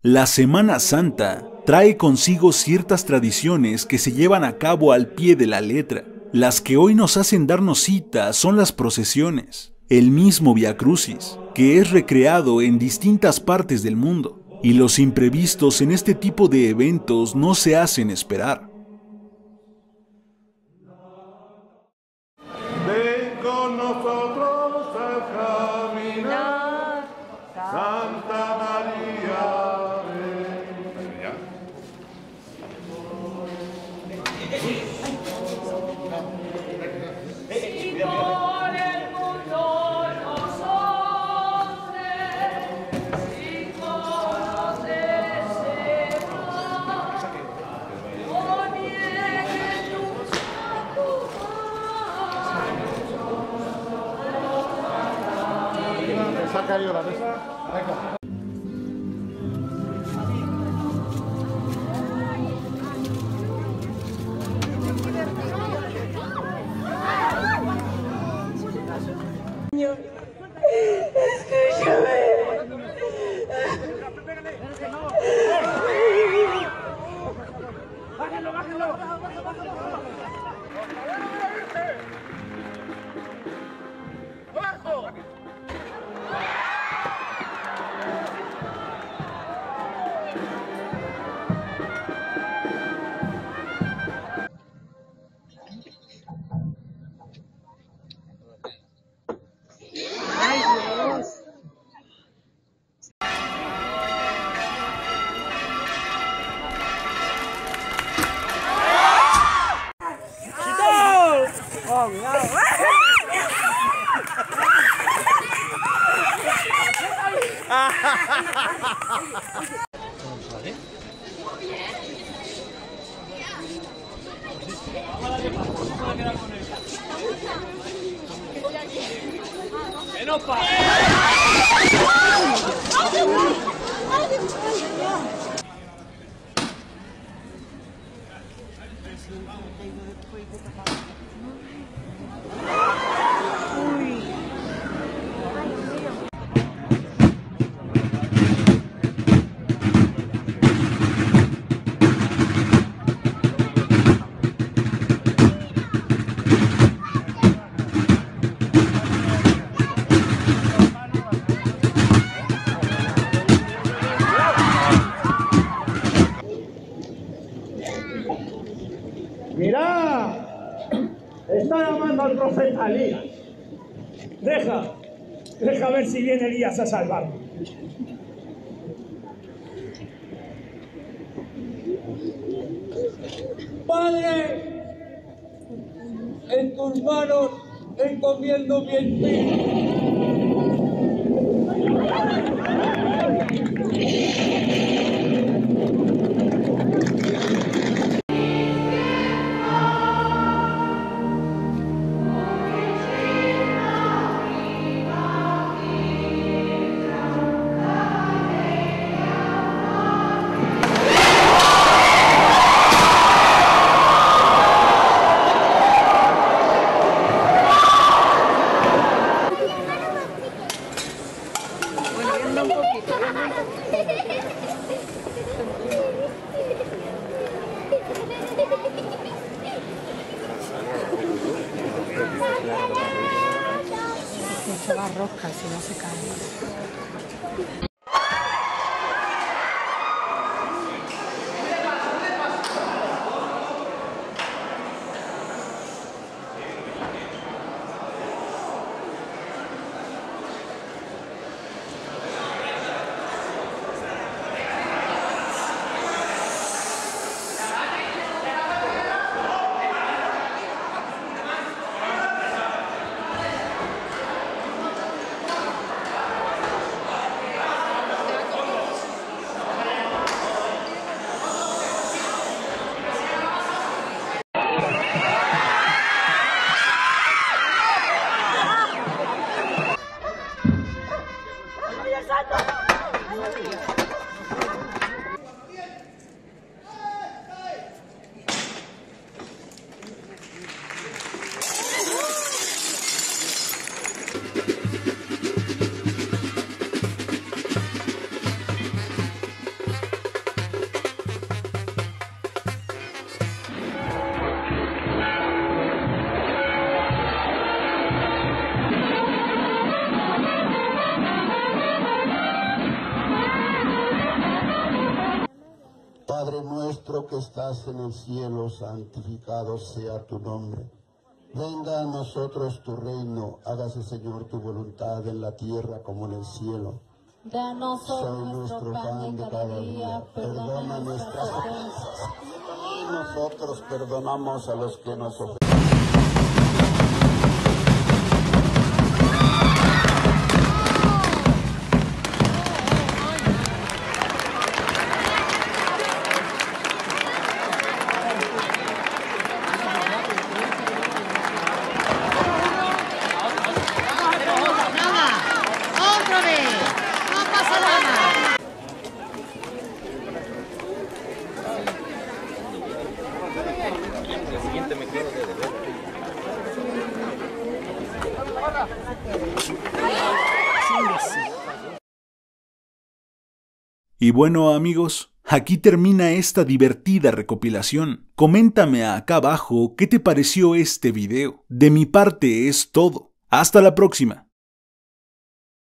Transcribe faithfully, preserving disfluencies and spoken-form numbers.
La Semana Santa trae consigo ciertas tradiciones que se llevan a cabo al pie de la letra. Las que hoy nos hacen darnos cita son las procesiones, el mismo Vía Crucis, que es recreado en distintas partes del mundo, y los imprevistos en este tipo de eventos no se hacen esperar. Ven con nosotros a caminar, Santa María, ven. Si por el mundo nos sofre, si con los deseos, no niegues nunca tu paz. Saca yo la mesa. Venga. Bájenlo, bájenlo. ¡Abajo! ¡Mirá! Está llamando al profeta Elías. Deja, deja ver si viene Elías a salvarme. Padre, en tus manos encomiendo mi espíritu. Se va rosca, si no se cae. Padre nuestro que estás en el cielo, santificado sea tu nombre. Venga a nosotros tu reino, hágase, Señor, tu voluntad en la tierra como en el cielo. Danos hoy nuestro pan de cada día, perdona nuestras ofensas. Y nosotros perdonamos a los que nos ofenden. Y bueno, amigos, aquí termina esta divertida recopilación. Coméntame acá abajo qué te pareció este video. De mi parte es todo. Hasta la próxima.